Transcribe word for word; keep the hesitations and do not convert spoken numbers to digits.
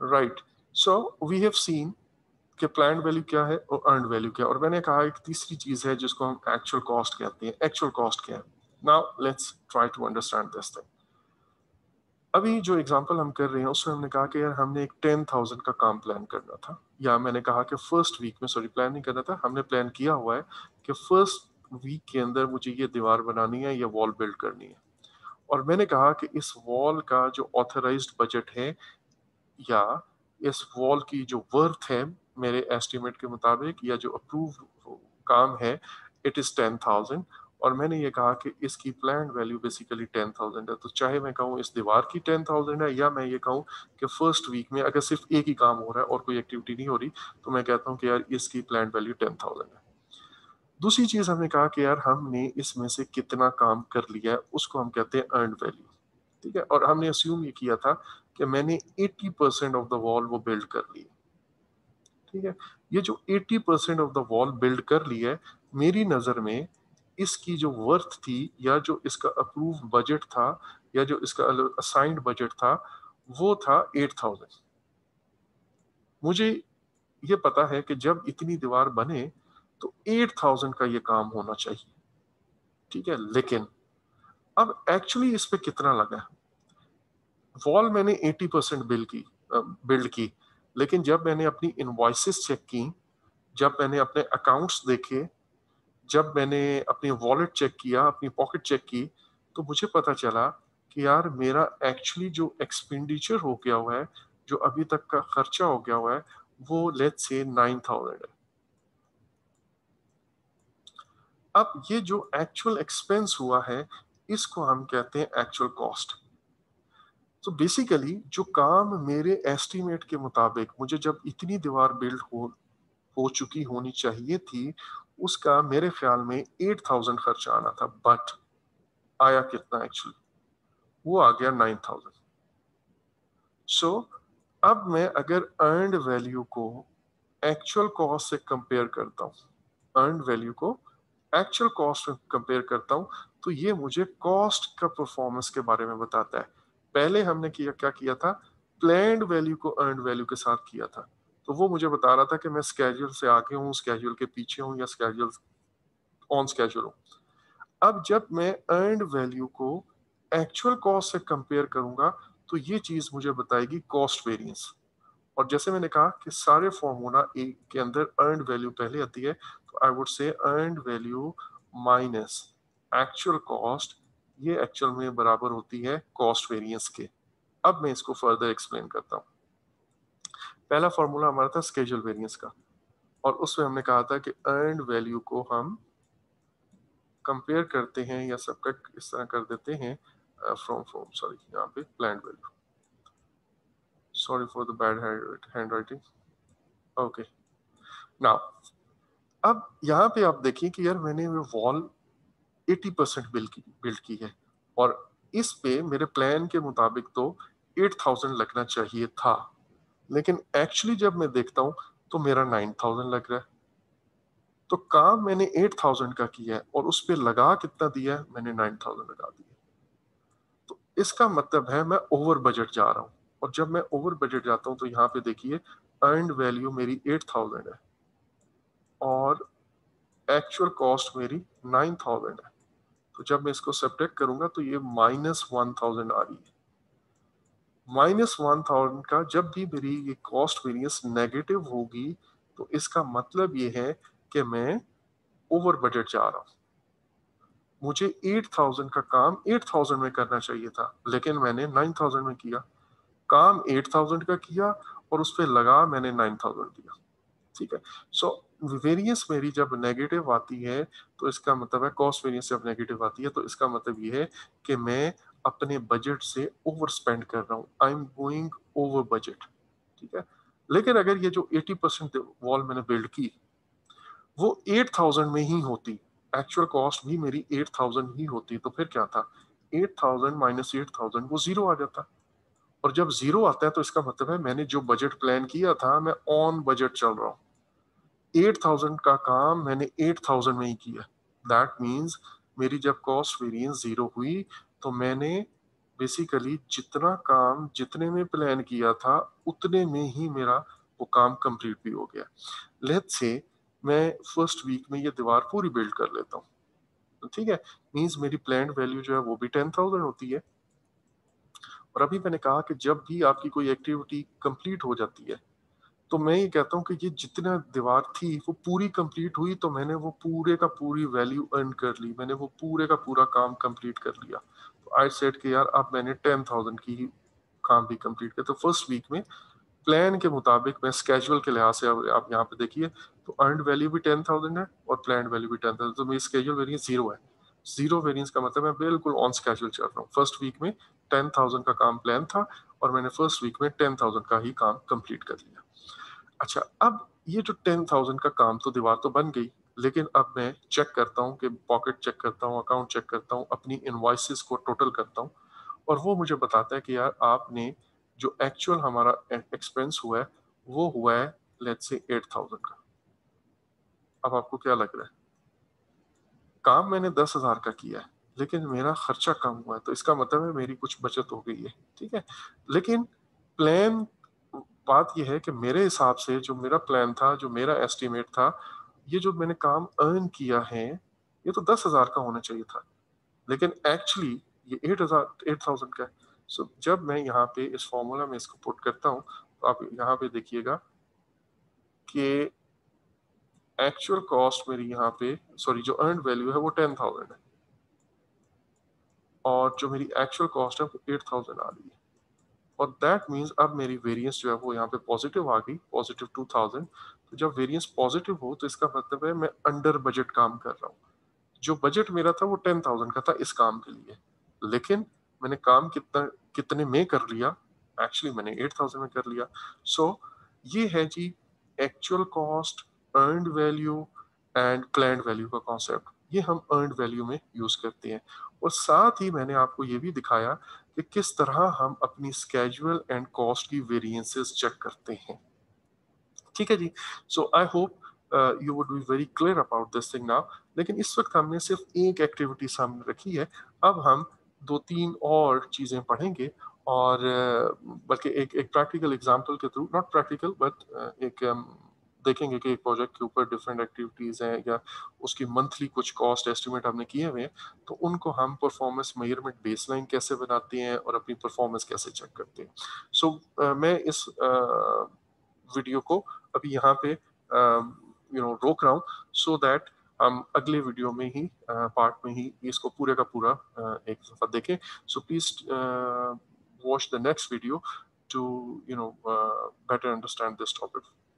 Right, so we have seen कि planned value क्या है और अर्नड वैल्यू क्या है, और मैंने कहा एक तीसरी चीज है जिसको हम एक्चुअल कॉस्ट कहते हैं। एक्चुअल कॉस्ट क्या है? Now let's try to understand this thing. अभी जो एग्जांपल हम कर रहे हैं उसमें हमने कहा कि यार हमने एक टेन थाउजेंड का काम प्लान करना था, या मैंने कहा कि फर्स्ट वीक में, सॉरी प्लान नहीं करना था, हमने प्लान किया हुआ है कि फर्स्ट वीक के अंदर मुझे ये दीवार बनानी है, ये वॉल बिल्ड करनी है। और मैंने कहा कि इस वॉल का जो ऑथराइज्ड बजट है, या इस वॉल की जो वर्थ है मेरे एस्टिमेट के मुताबिक, या जो अप्रूव काम है, इट इज टेन थाउजेंड। और मैंने ये कहा कि इसकी plan value basically ten thousand है। तो चाहे मैं कहूँ इस दीवार की टेन थाउजेंड है, या मैं ये कहूँ कि फर्स्ट वीक में अगर सिर्फ एक ही काम हो रहा है और कोई एक्टिविटी नहीं हो रही, तो मैं कहता हूँ कि यार इसकी प्लान वैल्यू टेन थाउजेंड है। दूसरी चीज हमने कहा कि यार हमने इसमें से कितना काम कर लिया है, उसको हम कहते हैं अर्नड वैल्यू। ठीक है, और हमने अस्यूम ये किया था कि मैंने अस्सी परसेंट ऑफ द वॉल वो बिल्ड कर ली है। ठीक है, ये जो अस्सी percent of the wall build कर ली है, मेरी नजर में इसकी जो वर्थ थी, या जो इसका अप्रूव बजट था, या जो इसका असाइंड बजट था, वो था एट थाउजेंड। मुझे ये पता है कि जब इतनी दीवार बने तो एट थाउजेंड का ये काम होना चाहिए। ठीक है, लेकिन अब एक्चुअली इस पे कितना लगा? वॉल मैंने अस्सी परसेंट बिल की बिल्ड की, लेकिन जब मैंने अपनी इनवॉइसेस चेक की, जब मैंने अपने अकाउंट्स देखे, जब मैंने अपनी वॉलेट चेक किया, अपनी पॉकेट चेक की, तो मुझे पता चला कि यार मेरा एक्चुअली जो एक्सपेंडिचर हो गया हुआ है, जो अभी तक का खर्चा हो गया हुआ है, वो लेट्स से नाइन थाउजेंड है। अब ये जो एक्चुअल एक्सपेंस हुआ है, इसको हम कहते हैं एक्चुअल कॉस्ट। तो बेसिकली जो काम मेरे एस्टीमेट के मुताबिक मुझे जब इतनी दीवार बिल्ड हो हो चुकी होनी चाहिए थी, उसका मेरे ख्याल में एट थाउजेंड खर्चा आना था, बट आया कितना एक्चुअली? वो आ गया नाइन थाउजेंड। सो अब मैं अगर अर्नड वैल्यू को एक्चुअल कॉस्ट से कंपेयर करता हूँ, अर्नड वैल्यू को एक्चुअल कॉस्ट में कंपेयर करता हूँ, तो ये मुझे कॉस्ट का परफॉर्मेंस के बारे में बताता है। पहले हमने किया क्या किया था? प्लैंड वैल्यू को अर्नड वैल्यू के साथ किया था, तो वो मुझे बता रहा था कि मैं स्केड्यूल से आगे हूँ, स्केड्यूल के पीछे हूँ, या स्केड्यूल ऑन स्केड्यूल हूँ। अब जब मैं अर्नड वैल्यू को एक्चुअल कॉस्ट से कंपेयर करूंगा, तो ये चीज मुझे बताएगी कॉस्ट वेरिएंस। और जैसे मैंने कहा कि सारे फॉर्मूला एक के अंदर अर्नड वैल्यू पहले आती है, तो I would say earned value minus actual cost, ये एक्चुअल में बराबर होती है कॉस्ट वेरिएंस के। अब मैं इसको फर्दर एक्सप्लेन करता हूँ। पहला फॉर्मूला हमारा था स्केड्यूल वेरिएंस का, और उसमें हमने कहा था कि अर्नड वैल्यू को हम कंपेयर करते हैं, या सबका इस तरह कर देते हैं, फ्रॉम फ्रॉम सॉरी यहाँ पे planned value, sorry for the bad handwriting. Okay, now अब यहाँ पे आप देखिए कि यार मैंने वो वॉल अस्सी परसेंट बिल्ड की बिल्ड की है, और इस पे मेरे प्लान के मुताबिक तो एट थाउजेंड लगना चाहिए था, लेकिन एक्चुअली जब मैं देखता हूँ तो मेरा नाइन थाउजेंड लग रहा है। तो काम मैंने एट थाउजेंड का किया है, और उस पे लगा कितना दिया है? मैंने नाइन थाउजेंड लगा दिया। तो इसका मतलब है मैं ओवर बजट जा रहा हूँ, और जब मैं ओवर बजट जाता हूँ तो यहाँ पे देखिए अर्नड वैल्यू मेरी एट थाउजेंड है, और एक्चुअल कॉस्ट मेरी नाइन थाउजेंड है। तो जब मैं इसको सब्ट्रैक्ट करूंगा तो ये माइनस वन थाउजेंड आ रही है। माइनस वन थाउजेंड का जब भी मेरी ये कॉस्ट वेरिएंस नेगेटिव होगी, तो इसका मतलब ये है कि मैं ओवर बजट जा रहा हूँ। मुझे एट थाउजेंड का काम एट थाउजेंड में करना चाहिए था, लेकिन मैंने नाइन थाउजेंड में किया। काम एट थाउजेंड का किया, और उस पर लगा मैंने नाइन थाउजेंड दिया। ठीक है, सो वेरिएंस मेरी जब नेगेटिव आती है, तो इसका मतलब है कॉस्ट वेरिएंस जब नेगेटिव आती है, तो इसका मतलब ये है कि मैं अपने बजट से ओवर स्पेंड कर रहा हूँ, I am going over budget. ठीक है, लेकिन अगर ये जो एटी परसेंट वॉल मैंने बिल्ड की, वो एट थाउजेंड में ही होती, एक्चुअल कॉस्ट भी मेरी एट थाउजेंड ही होती, तो फिर क्या था? Eight thousand minus eight thousand, वो जीरो आ जाता। और जब जीरो आता है तो इसका मतलब है मैंने जो बजट प्लान किया था, मैं ऑन बजट चल रहा हूँ। एट थाउजेंड का काम मैंने एट थाउजेंड में ही किया। दैट मीन्स मेरी जब कॉस्ट वेरिएंस जीरो हुई, तो मैंने बेसिकली जितना काम जितने में प्लान किया था उतने में ही मेरा वो काम कंप्लीट भी हो गया। लेट्स से मैं फर्स्ट वीक में ये दीवार पूरी बिल्ड कर लेता हूँ, तो ठीक है, मींस मेरी प्लान्ड वैल्यू जो है वो भी टेन थाउजेंड होती है। और अभी मैंने कहा कि जब भी आपकी कोई एक्टिविटी कंप्लीट हो जाती है, तो मैं ये कहता हूँ कि ये जितना दीवार थी वो पूरी कंप्लीट हुई, तो मैंने वो पूरे का पूरी वैल्यू अर्न कर ली, मैंने वो पूरे का पूरा काम कंप्लीट कर लिया। तो आई सेड कि यार अब मैंने टेन थाउजेंड की ही काम भी कंप्लीट किया। तो फर्स्ट वीक में प्लान के मुताबिक मैं स्केजुअल के लिहाज से, अब आप यहाँ पे देखिए, तो अर्नड वैल्यू भी टेन थाउजेंड है और प्लान वैल्यू भी टेन थाउजेंड, तो मेरी स्केजुअल वेरिएंस जीरो है। जीरो वेरिएंस का मतलब मैं बिल्कुल ऑन स्केजुअल चल रहा हूँ। फर्स्ट वीक में टेन थाउजेंड का काम प्लान था और मैंने फर्स्ट वीक में टेन थाउजेंड का ही काम कंप्लीट कर लिया। अच्छा, अब ये जो टेन थाउजेंड का काम, तो दीवार तो बन गई, लेकिन अब मैं चेक करता हूँ कि पॉकेट चेक करता हूँ, अकाउंट चेक करता हूँ, अपनी इनवॉइसेस को टोटल करता हूँ, और वो मुझे बताता है कि यार आपने जो एक्चुअल हमारा एक्सपेंस हुआ है वो हुआ है लेट्स से एट थाउजेंड का। अब आपको क्या लग रहा है? काम मैंने दस हजार का किया है, लेकिन मेरा खर्चा कम हुआ है, तो इसका मतलब है मेरी कुछ बचत हो गई है, ठीक है। लेकिन प्लान, बात यह है कि मेरे हिसाब से जो मेरा प्लान था, जो मेरा एस्टिमेट था, ये जो मैंने काम अर्न किया है ये तो दस हजार का होना चाहिए था, लेकिन एक्चुअली ये एट हजार एट थाउजेंड का है। सो so, जब मैं यहाँ पे इस फॉर्मूला में इसको पुट करता हूँ, तो आप यहाँ पे देखिएगा कि एक्चुअल कॉस्ट मेरी यहाँ पे, सॉरी, जो अर्न वैल्यू है वो टेन थाउजेंड है और जो मेरी एक्चुअल कॉस्ट है वो एट थाउजेंड आ रही है। और दैट मीन्स अब मेरी वेरिएंस जो है वो यहाँ पे पॉजिटिव आ गई, पॉजिटिव टू थाउजेंड। तो जब वेरिएंस पॉजिटिव हो तो इसका मतलब है मैं अंडर बजट काम कर रहा हूँ। जो बजट मेरा था वो टेन थाउजेंड का था इस काम के लिए, लेकिन मैंने काम कितना कितने में कर लिया? एक्चुअली मैंने एट थाउजेंड में कर लिया। सो so, ये है जी actual cost, earned value and planned value का कॉन्सेप्ट। ये हम अर्नड वैल्यू में यूज करते हैं। और साथ ही मैंने आपको ये भी दिखाया कि किस तरह हम अपनी स्केजुअल एंड कॉस्ट की वेरिएंसेस चेक करते हैं। ठीक है जी। So I hope you would be very clear about this thing now. लेकिन इस वक्त हमने सिर्फ एक एक्टिविटी सामने रखी है, अब हम दो तीन और चीजें पढ़ेंगे, और uh, बल्कि एक एक प्रैक्टिकल एग्जांपल के थ्रू, नॉट प्रैक्टिकल बट एक um, देखेंगे कि एक प्रोजेक्ट के ऊपर डिफरेंट एक्टिविटीज हैं या उसकी मंथली कुछ कॉस्ट एस्टिमेट हमने किए हुए हैं, तो उनको हम परफॉर्मेंस मेजरमेंट बेसलाइन कैसे बनाते हैं और अपनी परफॉर्मेंस कैसे चेक करते हैं। सो so, uh, मैं इस uh, वीडियो को अभी यहाँ पे यू नो रोक रहा हूँ, सो दैट हम अगले वीडियो में ही पार्ट में ही इसको पूरे का पूरा uh, एक दफा देखें। So please watch the next video to you know better understand this topic.